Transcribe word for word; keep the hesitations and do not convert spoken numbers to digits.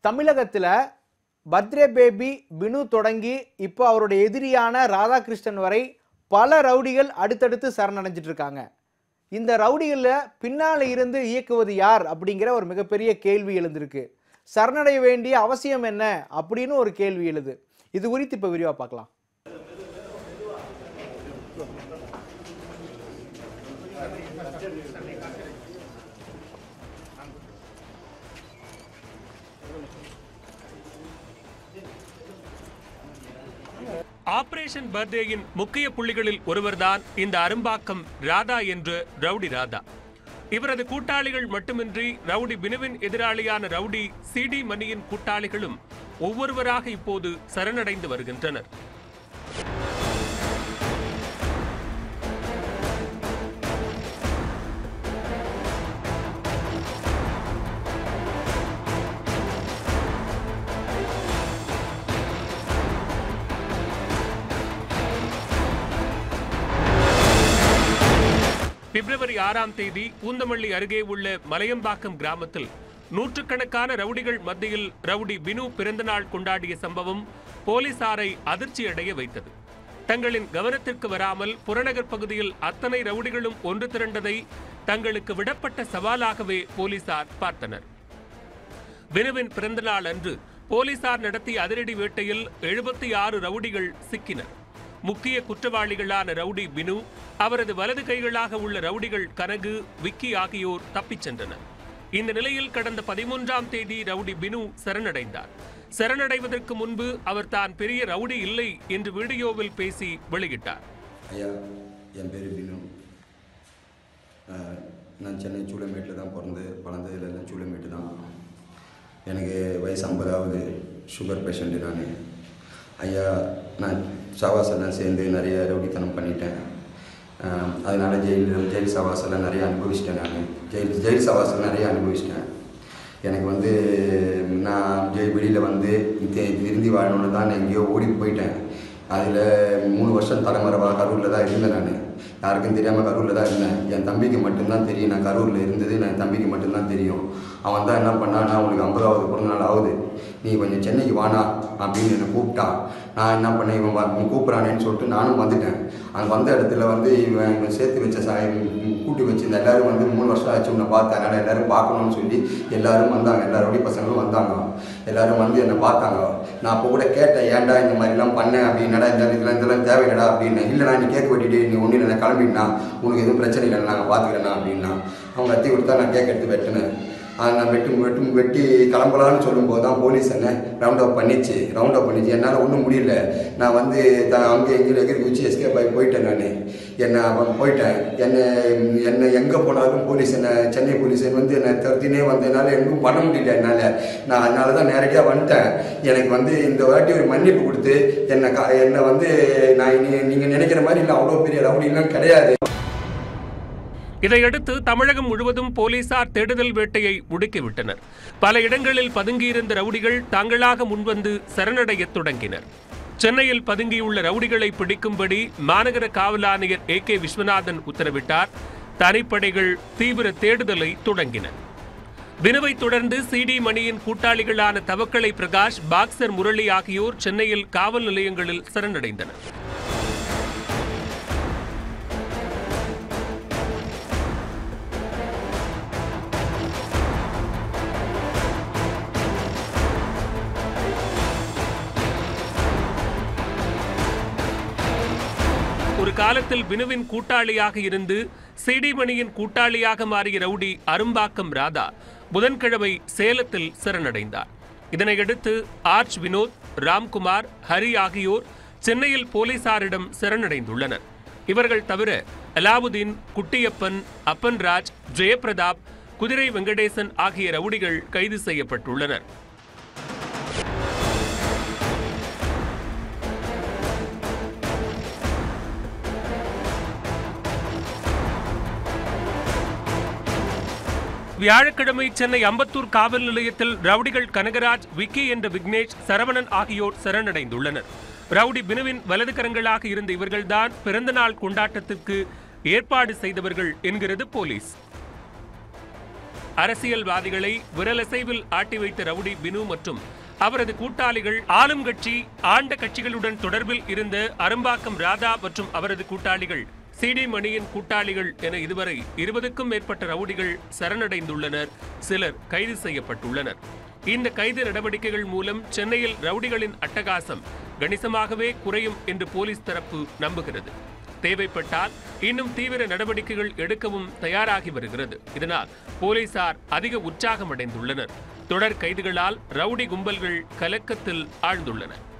தமிழகத்தில் birthday baby Binu தொடங்கி இப்போ அவருடைய எதிரியான ராதாகிருஷ்ணன் வரை பல ரவுடிகள் அடுத்தடுத்து சரணடைஞ்சிட்டு இருக்காங்க. இந்த ரவுடிகளில் பின்னால் இருந்து இயக்குவது யார் அப்படிங்கிற ஒரு மிகப்பெரிய கேள்வி எழுந்திருக்கு. சரணடைய வேண்டிய அவசியம் என்ன அப்படின்னு ஒரு கேள்வி எழுது. இது குறித்து இப்போ விரிவாக பார்க்கலாம். ஆபரேஷன் பர்த்டேயின் முக்கிய புள்ளிகளில் ஒருவர்தான் இந்த அரும்பாக்கம் ராதா என்ற ரவுடி ராதா. இவரது கூட்டாளிகள் மட்டுமின்றி ரவுடி பினுவின் எதிராளியான ரவுடி சிடி மணியின் கூட்டாளிகளும் ஒவ்வொருவராக இப்போது சரணடைந்து வருகின்றனர். பிப்ரவரி ஆறாம் தேதி பூந்தமல்லி அருகே உள்ள மலையம்பாக்கம் கிராமத்தில் நூற்றுக்கணக்கான ரவுடிகள் மத்தியில் ரவுடி பினு பிறந்தநாள் கொண்டாடிய சம்பவம் போலீசாரை அதிர்ச்சியடைய வைத்தது. தங்களின் கவனத்திற்கு வராமல் புறநகர் பகுதியில் அத்தனை ரவுடிகளும் ஒன்று திரண்டதை தங்களுக்கு விடப்பட்ட சவாலாகவே போலீசார் பார்த்தனர். பினுவின் பிறந்தநாள் அன்று போலீசார் நடத்திய அதிரடி வேட்டையில் எழுபத்தி ஆறு ரவுடிகள் சிக்கினர். முக்கிய குற்றவாளிகளான ரவுடி பினு, அவரது வலது கைகளாக உள்ள ரவுடிகள் கனகு, விக்கி ஆகியோர் தப்பிச் சென்றனர். இந்த நிலையில் கடந்த பதிமூன்றாம் தேதி ரவுடி பினு சரணடைந்தார். சரணடைவதற்கு முன்பு அவர் தான் பெரிய ரவுடி இல்லை என்று வீடியோவில் பேசி வெளியிட்டார். ஐயா, என் பேர் பினு. நான் சென்னை சூளமேட்டில் தான் பிறந்து வளர்ந்ததில் எல்லாம் சூளமேட்டு தான். எனக்கு வயசு ஐம்பதாவது, சுகர் பேஷண்ட்டு நான். ஐயா, நான் சாவாசெல்லாம் சேர்ந்து நிறைய ரவுடித்தனம் பண்ணிட்டேன். அதனால் ஜெயில் ஜெயில் சாவாசெல்லாம் நிறைய அனுபவிச்சிட்டேன். நான் ஜெயில் ஜெயில் சாவாசெல்லாம் நிறைய அனுபவிச்சிட்டேன். எனக்கு வந்து நான் ஜெயில் வெளியில் வந்து திருந்தி வாழணுன்னு தான் நான் எங்கேயோ ஓடி போயிட்டேன். அதில் மூணு வருஷம் தலைமறைவாக கரூரில் தான் இருந்தேன். நான் யாருக்கும் தெரியாமல் கரூரில் தான் இருந்தேன். என் தம்பிக்கு மட்டும்தான் தெரியும் நான் கரூரில் இருந்தது. நான் என் தம்பிக்கு மட்டும்தான் தெரியும். அவன் தான் என்ன பண்ணான்னா, உனக்கு ஐம்பதாவது பிறந்தநாள் ஆகுது, நீ கொஞ்சம் சென்னைக்கு வானா அப்படின்னு என்னை கூப்பிட்டான். நான் என்ன பண்ணேன், இவன் கூப்பிட்றானேன்னு சொல்லிட்டு நானும் வந்துட்டேன். அங்கே வந்த இடத்துல வந்து இவன் இவன் சேர்த்து வச்ச சாய் கூட்டி வச்சுருந்த எல்லோரும் வந்து மூணு வருஷம் ஆச்சு உன்னை பார்த்தேன், அதனால் எல்லோரும் பார்க்கணும்னு சொல்லி எல்லோரும் வந்தாங்க. எல்லாரோடைய பசங்களும் வந்தாங்க. எல்லோரும் வந்து என்னை பார்த்தாங்க. நான் அப்போ கூட கேட்டேன், ஏன்டா இந்த மாதிரிலாம் பண்ணேன் அப்படின்னடா, இந்த இதெல்லாம் இதெல்லாம் தேவையில்லடா அப்படின்னு. இல்லைனா நீ கேட்க வெட்டிட்டு நீ ஒன்றும் இல்லை கிளம்பிட்டா, உனக்கு எதுவும் பிரச்சனை இல்லைன்னு நாங்கள் பார்த்துக்கிறேண்ணா அப்படின்னா. அவங்க அத்தி கொடுத்தா நான் கேட்க எடுத்து வெட்டினேன். நான் வெட்டி வெட்டி வெட்டி கிளம்பலான்னு சொல்லும்போது தான் போலீஸ் என்ன ரவுண்ட் அப் பண்ணிச்சு ரவுண்ட் அப் பண்ணிச்சு என்னால் ஒன்றும் முடியல. நான் வந்து த அங்கே எங்கே எகிரி குச்சி எஸ்கேப் ஆகி போயிட்டேன். நான் என்னை போயிட்டேன். என்னை என்னை எங்கே போனாலும் போலீஸ் என்னை சென்னை போலீஸ் வந்து என்னை தருத்தினே வந்ததுனால எதுவும் பண்ண முடியல என்னால். நான் அதனால தான் நேரடியாக வந்துட்டேன். எனக்கு வந்து இந்த வாட்டி ஒரு மன்னிப்பு கொடுத்து என்னை கா என்னை வந்து நான் நீங்கள் நினைக்கிற மாதிரி இல்லை, அவ்வளோ பெரிய ரவுடிலாம் கிடையாது. இதையடுத்து தமிழகம் முழுவதும் போலீசார் தேடுதல் வேட்டையை முடுக்கிவிட்டனர். பல இடங்களில் பதுங்கியிருந்த ரவுடிகள் தாங்களாக முன்வந்து சரணடைய தொடங்கினர். சென்னையில் பதுங்கியுள்ள ரவுடிகளை பிடிக்கும்படி மாநகர காவல் ஆணையர் ஏ கே விஸ்வநாதன் உத்தரவிட்டார். தனிப்படைகள் தீவிர தேடுதலை தொடங்கின. பினுவை தொடர்ந்து சிடி மணியின் கூட்டாளிகளான தவக்கலை பிரகாஷ், பாக்சர் முரளி ஆகியோர் சென்னையில் காவல் நிலையங்களில் சரணடைந்தனர். ஒரு காலத்தில் பினுவின் கூட்டாளியாக இருந்து சிடி மணியின் கூட்டாளியாக மாறிய ரவுடி அரும்பாக்கம் ராதா புதன்கிழமை சேலத்தில் சரணடைந்தார். இதனையடுத்து ஆர்ச் வினோத், ராம்குமார், ஹரி ஆகியோர் சென்னையில் போலீசாரிடம் சரணடைந்துள்ளனர். இவர்கள் தவிர அலாவுதீன், குட்டியப்பன், அப்பன்ராஜ், ஜெயபிரதாப், குதிரை வெங்கடேசன் ஆகிய ரவுடிகள் கைது செய்யப்பட்டுள்ளனர். வியாழக்கிழமை சென்னை அம்பத்தூர் காவல் நிலையத்தில் ரவுடிகள் கனகராஜ், விக்கி என்ற விக்னேஷ், சரவணன் ஆகியோர் சரணடைந்துள்ளனர். ரவுடி பினுவின் வலது கரங்களாக இருந்த இவர்கள்தான் பிறந்தநாள் கொண்டாட்டத்திற்கு ஏற்பாடு செய்தவர்கள் என்கிறது போலீஸ். அரசியல்வாதிகளை விரலசைவில் ஆட்டி வைத்த ரவுடி பினு மற்றும் அவரது கூட்டாளிகள் ஆளும் கட்சி ஆண்ட கட்சிகளுடன் தொடர்பில் இருந்த அரும்பாக்கம் ராதா மற்றும் அவரது கூட்டாளிகள் சிடி மணியின் கூட்டாளிகள் என இதுவரை இருபதுக்கும் மேற்பட்ட ரவுடிகள் சரணடைந்துள்ளனர். சிலர் கைது செய்யப்பட்டுள்ளனர். இந்த கைது நடவடிக்கைகள் மூலம் சென்னையில் ரவுடிகளின் அட்டகாசம் கணிசமாகவே குறையும் என்று போலீஸ் தரப்பு நம்புகிறது. தேவைப்பட்டால் இன்னும் தீவிர நடவடிக்கைகள் எடுக்கவும் தயாராகி வருகிறது. இதனால் போலீசார் அதிக உற்சாகம் அடைந்துள்ளனர். தொடர் கைதுகளால் ரவுடி கும்பல்கள் கலக்கத்தில் ஆழ்ந்துள்ளன.